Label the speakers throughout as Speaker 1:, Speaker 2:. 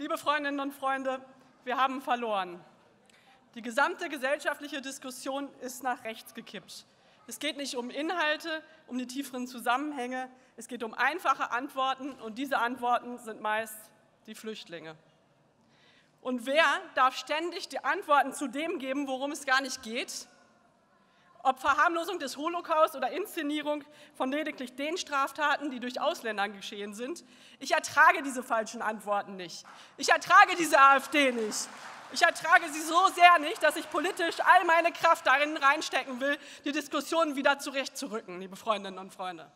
Speaker 1: Liebe Freundinnen und Freunde, wir haben verloren. Die gesamte gesellschaftliche Diskussion ist nach rechts gekippt. Es geht nicht um Inhalte, um die tieferen Zusammenhänge, es geht um einfache Antworten und diese Antworten sind meist die Flüchtlinge. Und wer darf ständig die Antworten zu dem geben, worum es gar nicht geht? Ob Verharmlosung des Holocaust oder Inszenierung von lediglich den Straftaten, die durch Ausländer geschehen sind. Ich ertrage diese falschen Antworten nicht. Ich ertrage diese AfD nicht. Ich ertrage sie so sehr nicht, dass ich politisch all meine Kraft darin reinstecken will, die Diskussion wieder zurechtzurücken, liebe Freundinnen und Freunde.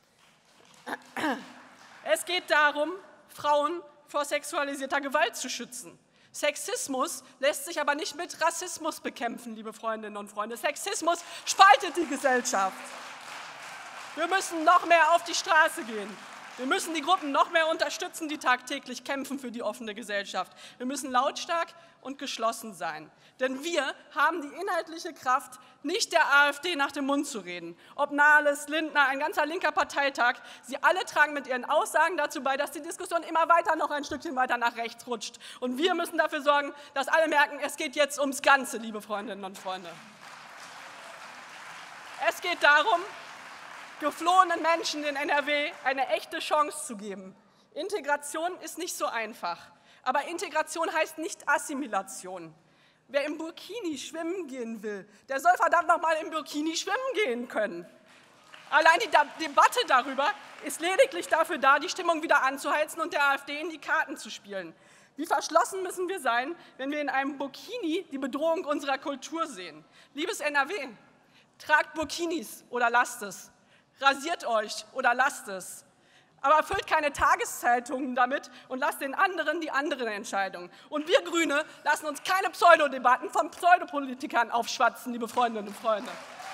Speaker 1: Es geht darum, Frauen vor sexualisierter Gewalt zu schützen. Sexismus lässt sich aber nicht mit Rassismus bekämpfen, liebe Freundinnen und Freunde. Sexismus spaltet die Gesellschaft. Wir müssen noch mehr auf die Straße gehen. Wir müssen die Gruppen noch mehr unterstützen, die tagtäglich kämpfen für die offene Gesellschaft. Wir müssen lautstark und geschlossen sein. Denn wir haben die inhaltliche Kraft, nicht der AfD nach dem Mund zu reden. Ob Nahles, Lindner, ein ganzer linker Parteitag, sie alle tragen mit ihren Aussagen dazu bei, dass die Diskussion immer weiter noch ein Stückchen weiter nach rechts rutscht. Und wir müssen dafür sorgen, dass alle merken, es geht jetzt ums Ganze, liebe Freundinnen und Freunde. Es geht darum, geflohenen Menschen in NRW eine echte Chance zu geben. Integration ist nicht so einfach, aber Integration heißt nicht Assimilation. Wer im Burkini schwimmen gehen will, der soll verdammt noch mal im Burkini schwimmen gehen können. Allein die Debatte darüber ist lediglich dafür da, die Stimmung wieder anzuheizen und der AfD in die Karten zu spielen. Wie verschlossen müssen wir sein, wenn wir in einem Burkini die Bedrohung unserer Kultur sehen? Liebes NRW, tragt Burkinis oder lasst es. Rasiert euch oder lasst es. Aber füllt keine Tageszeitungen damit und lasst den anderen die anderen Entscheidungen. Und wir Grüne lassen uns keine Pseudodebatten von Pseudopolitikern aufschwatzen, liebe Freundinnen und Freunde.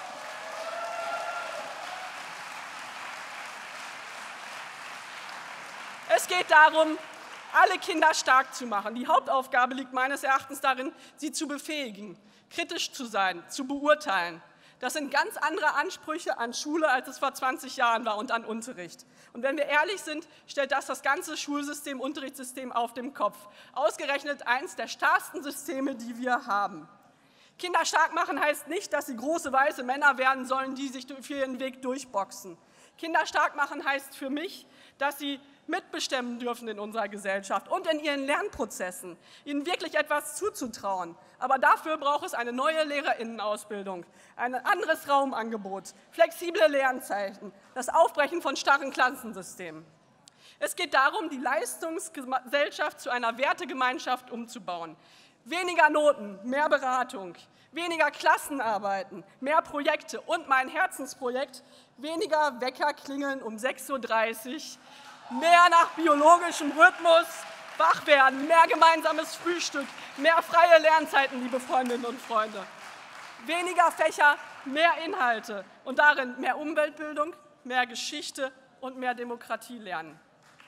Speaker 1: Es geht darum, alle Kinder stark zu machen. Die Hauptaufgabe liegt meines Erachtens darin, sie zu befähigen, kritisch zu sein, zu beurteilen. Das sind ganz andere Ansprüche an Schule, als es vor 20 Jahren war und an Unterricht. Und wenn wir ehrlich sind, stellt das ganze Schulsystem, Unterrichtssystem auf den Kopf. Ausgerechnet eines der starrsten Systeme, die wir haben. Kinder stark machen heißt nicht, dass sie große weiße Männer werden sollen, die sich für ihren Weg durchboxen. Kinder stark machen heißt für mich, dass sie mitbestimmen dürfen in unserer Gesellschaft und in ihren Lernprozessen, ihnen wirklich etwas zuzutrauen. Aber dafür braucht es eine neue LehrerInnenausbildung, ein anderes Raumangebot, flexible Lernzeiten, das Aufbrechen von starren Klassensystemen. Es geht darum, die Leistungsgesellschaft zu einer Wertegemeinschaft umzubauen. Weniger Noten, mehr Beratung, weniger Klassenarbeiten, mehr Projekte und mein Herzensprojekt, weniger Wecker klingeln um 6:30 Uhr, mehr nach biologischem Rhythmus, wach werden, mehr gemeinsames Frühstück, mehr freie Lernzeiten, liebe Freundinnen und Freunde. Weniger Fächer, mehr Inhalte und darin mehr Umweltbildung, mehr Geschichte und mehr Demokratie lernen.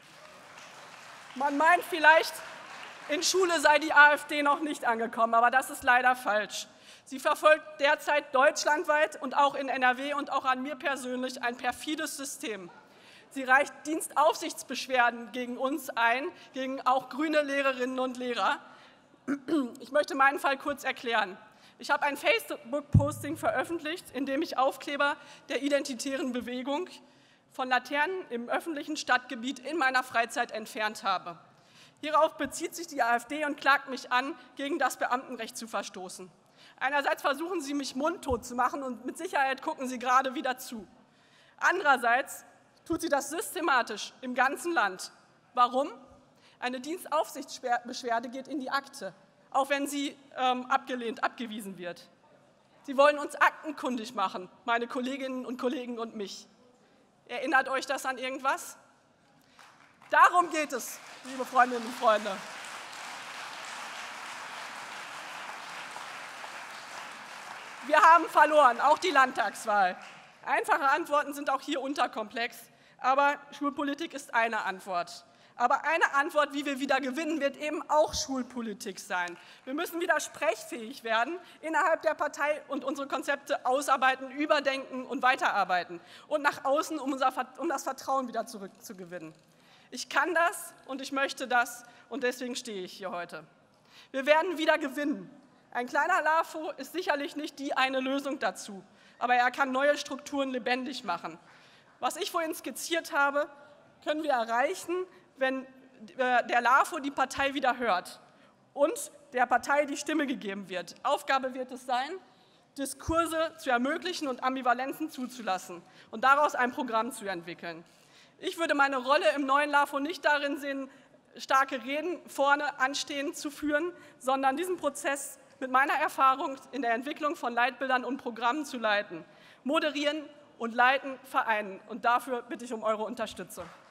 Speaker 1: Man meint vielleicht, in Schule sei die AfD noch nicht angekommen, aber das ist leider falsch. Sie verfolgt derzeit deutschlandweit und auch in NRW und auch an mir persönlich ein perfides System. Sie reicht Dienstaufsichtsbeschwerden gegen uns ein, gegen auch grüne Lehrerinnen und Lehrer. Ich möchte meinen Fall kurz erklären. Ich habe ein Facebook-Posting veröffentlicht, in dem ich Aufkleber der identitären Bewegung von Laternen im öffentlichen Stadtgebiet in meiner Freizeit entfernt habe. Hierauf bezieht sich die AfD und klagt mich an, gegen das Beamtenrecht zu verstoßen. Einerseits versuchen sie, mich mundtot zu machen und mit Sicherheit gucken sie gerade wieder zu. Andererseits tut sie das systematisch im ganzen Land. Warum? Eine Dienstaufsichtsbeschwerde geht in die Akte, auch wenn sie abgewiesen wird. Sie wollen uns aktenkundig machen, meine Kolleginnen und Kollegen und mich. Erinnert euch das an irgendwas? Darum geht es, liebe Freundinnen und Freunde. Wir haben verloren, auch die Landtagswahl. Einfache Antworten sind auch hier unterkomplex, aber Schulpolitik ist eine Antwort. Aber eine Antwort, wie wir wieder gewinnen, wird eben auch Schulpolitik sein. Wir müssen wieder sprechfähig werden innerhalb der Partei und unsere Konzepte ausarbeiten, überdenken und weiterarbeiten und nach außen, um das Vertrauen wieder zurückzugewinnen. Ich kann das und ich möchte das und deswegen stehe ich hier heute. Wir werden wieder gewinnen. Ein kleiner LAFO ist sicherlich nicht die eine Lösung dazu, aber er kann neue Strukturen lebendig machen. Was ich vorhin skizziert habe, können wir erreichen, wenn der LAFO die Partei wieder hört und der Partei die Stimme gegeben wird. Aufgabe wird es sein, Diskurse zu ermöglichen und Ambivalenzen zuzulassen und daraus ein Programm zu entwickeln. Ich würde meine Rolle im neuen LAFO nicht darin sehen, starke Reden vorne anstehend zu führen, sondern diesen Prozess mit meiner Erfahrung in der Entwicklung von Leitbildern und Programmen zu leiten. Moderieren und leiten vereinen. Und dafür bitte ich um eure Unterstützung.